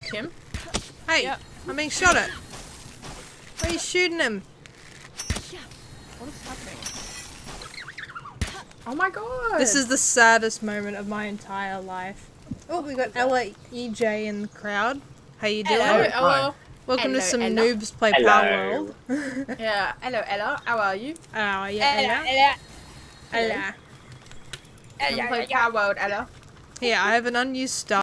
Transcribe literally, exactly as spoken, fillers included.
Tim? Hey, Yep. I'm being shot at. Why are you shooting him? What is happening? Oh my god! This is the saddest moment of my entire life. Oh, we got Ella E J in the crowd. How you doing? Hello, Hi. Ella. Welcome Hello, to some Ella. noobs play Hello. Palworld. Yeah, hello, Ella. How are you? Oh, yeah, Ella. Ella. Ella. Come play Palworld, Ella. Here, I have an unused star.